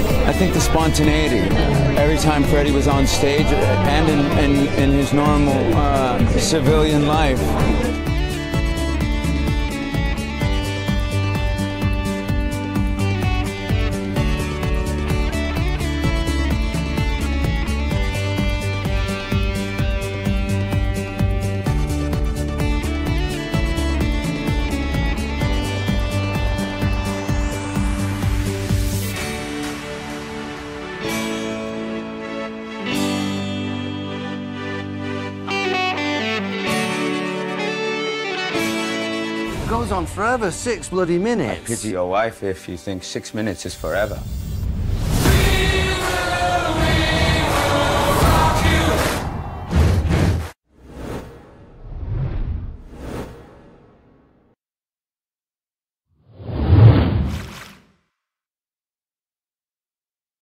I think the spontaneity. Every time Freddie was on stage and in his normal civilian life. Goes on forever, 6 bloody minutes. I pity your wife if you think 6 minutes is forever.